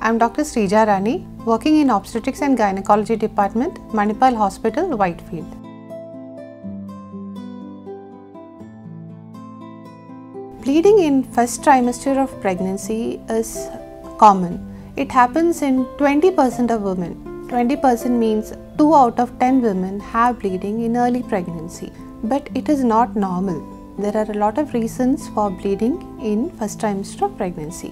I'm Dr. Sreeja Rani, working in Obstetrics and Gynaecology Department, Manipal Hospital Whitefield. Bleeding in first trimester of pregnancy is common. It happens in 20% of women. 20% means 2 out of 10 women have bleeding in early pregnancy. But it is not normal. There are a lot of reasons for bleeding in first trimester of pregnancy.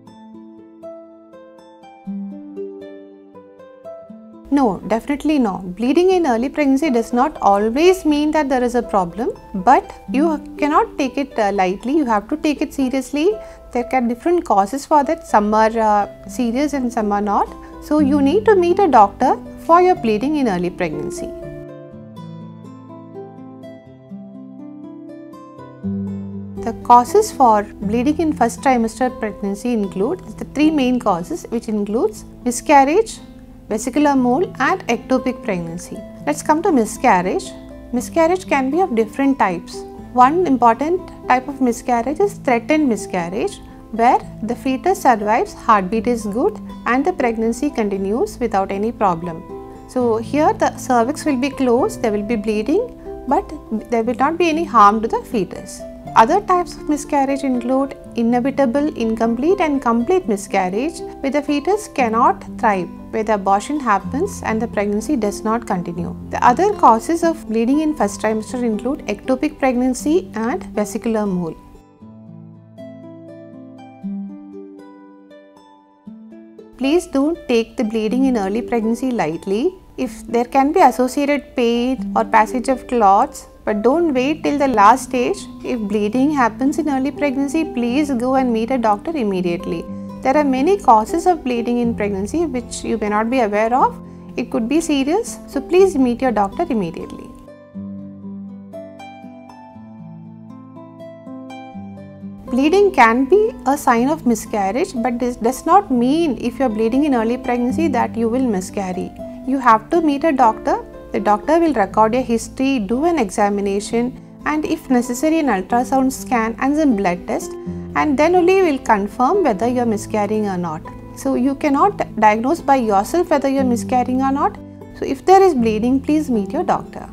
No, definitely no. Bleeding in early pregnancy does not always mean that there is a problem, but you cannot take it lightly. You have to take it seriously. There are different causes for that. Some are serious and some are not. So you need to meet a doctor for your bleeding in early pregnancy. The causes for bleeding in first trimester pregnancy include the 3 main causes, which includes miscarriage, vesicular mole and ectopic pregnancy. Let's come to miscarriage. Miscarriage can be of different types. One important type of miscarriage is threatened miscarriage, where the fetus survives, heartbeat is good and the pregnancy continues without any problem. So here the cervix will be closed, there will be bleeding, but there will not be any harm to the fetus. Other types of miscarriage include inevitable, incomplete and complete miscarriage, where the fetus cannot thrive, where the abortion happens and the pregnancy does not continue. The other causes of bleeding in first trimester include ectopic pregnancy and vesicular mole. Please don't take the bleeding in early pregnancy lightly. If there can be associated pain or passage of clots, but don't wait till the last stage. If bleeding happens in early pregnancy, please go and meet a doctor immediately. There are many causes of bleeding in pregnancy which you may not be aware of. It could be serious, so please meet your doctor immediately. Bleeding can be a sign of miscarriage, but this does not mean if you are bleeding in early pregnancy that you will miscarry. You have to meet a doctor. The doctor will record your history, do an examination and if necessary an ultrasound scan and some blood test, and then only will confirm whether you are miscarrying or not. So you cannot diagnose by yourself whether you are miscarrying or not. So if there is bleeding, please meet your doctor.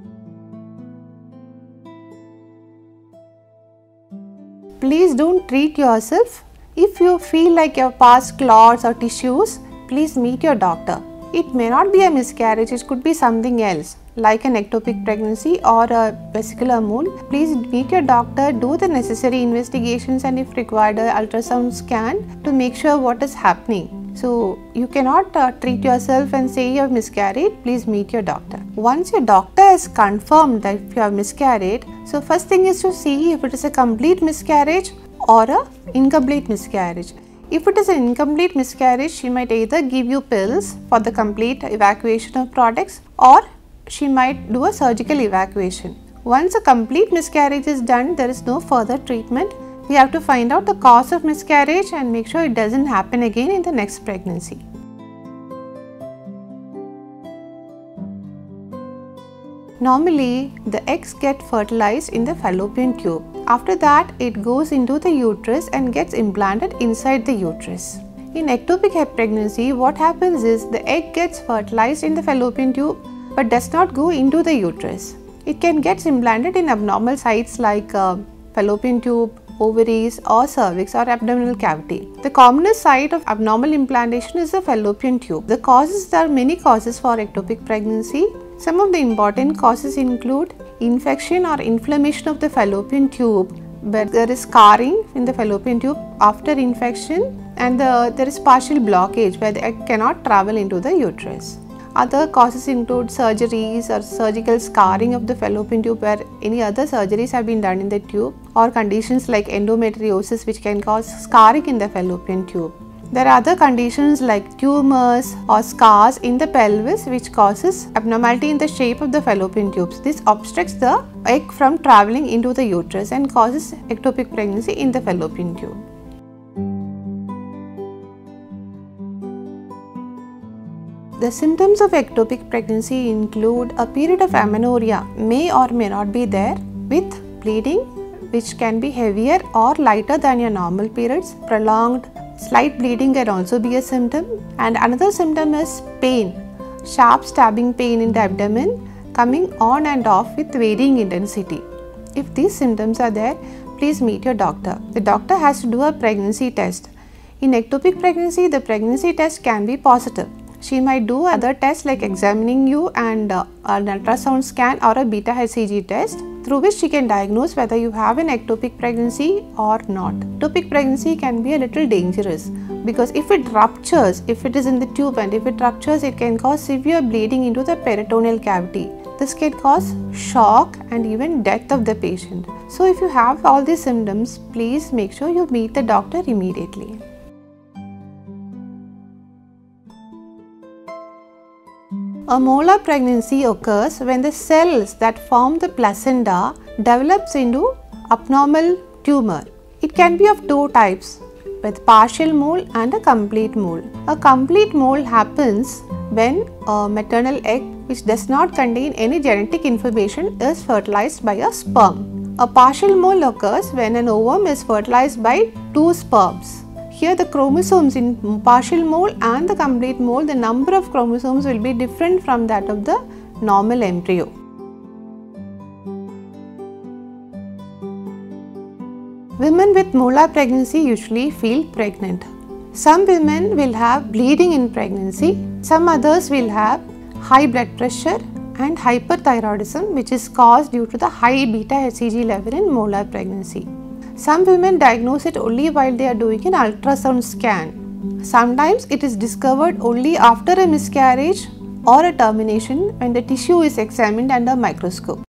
Please don't treat yourself. If you feel like you have passed clots or tissues, please meet your doctor. It may not be a miscarriage, it could be something else like an ectopic pregnancy or a vesicular mole. Please meet your doctor, do the necessary investigations and if required a ultrasound scan to make sure what is happening. So you cannot treat yourself and say you have miscarried. Please meet your doctor. Once your doctor has confirmed that you have miscarried, so first thing is to see if it is a complete miscarriage or a incomplete miscarriage. If it is an incomplete miscarriage, she might either give you pills for the complete evacuation of products or she might do a surgical evacuation. Once a complete miscarriage is done, there is no further treatment. We have to find out the cause of miscarriage and make sure it doesn't happen again in the next pregnancy. Normally, the eggs get fertilized in the fallopian tube. After that, it goes into the uterus and gets implanted inside the uterus. In ectopic pregnancy, what happens is the egg gets fertilized in the fallopian tube but does not go into the uterus. It can get implanted in abnormal sites like fallopian tube, ovaries or cervix or abdominal cavity. The commonest site of abnormal implantation is the fallopian tube. There are many causes for ectopic pregnancy. Some of the important causes include infection or inflammation of the fallopian tube, where there is scarring in the fallopian tube after infection and there is partial blockage where the egg cannot travel into the uterus. Other causes include surgeries or surgical scarring of the fallopian tube where any other surgeries have been done in the tube, or conditions like endometriosis which can cause scarring in the fallopian tube. There are other conditions like tumors or scars in the pelvis which causes abnormality in the shape of the fallopian tubes. This obstructs the egg from travelling into the uterus and causes ectopic pregnancy in the fallopian tube. The symptoms of ectopic pregnancy include a period of amenorrhea may or may not be there, with bleeding which can be heavier or lighter than your normal periods, prolonged Slight bleeding can also be a symptom, and another symptom is pain, sharp stabbing pain in the abdomen coming on and off with varying intensity. If these symptoms are there, please meet your doctor. The doctor has to do a pregnancy test. In ectopic pregnancy, the pregnancy test can be positive. She might do other tests like examining you and an ultrasound scan or a beta HCG test, through which she can diagnose whether you have an ectopic pregnancy or not. Ectopic pregnancy can be a little dangerous because if it ruptures, if it is in the tube and if it ruptures, it can cause severe bleeding into the peritoneal cavity. This can cause shock and even death of the patient. So if you have all these symptoms, please make sure you meet the doctor immediately. A molar pregnancy occurs when the cells that form the placenta develops into abnormal tumor. It can be of two types, with partial mole and a complete mole. A complete mole happens when a maternal egg which does not contain any genetic information is fertilized by a sperm. A partial mole occurs when an ovum is fertilized by two sperms. Here the chromosomes in partial mole and the complete mole, the number of chromosomes will be different from that of the normal embryo. Women with molar pregnancy usually feel pregnant. Some women will have bleeding in pregnancy, some others will have high blood pressure and hyperthyroidism, which is caused due to the high beta HCG level in molar pregnancy. Some women diagnose it only while they are doing an ultrasound scan. Sometimes it is discovered only after a miscarriage or a termination when the tissue is examined under a microscope.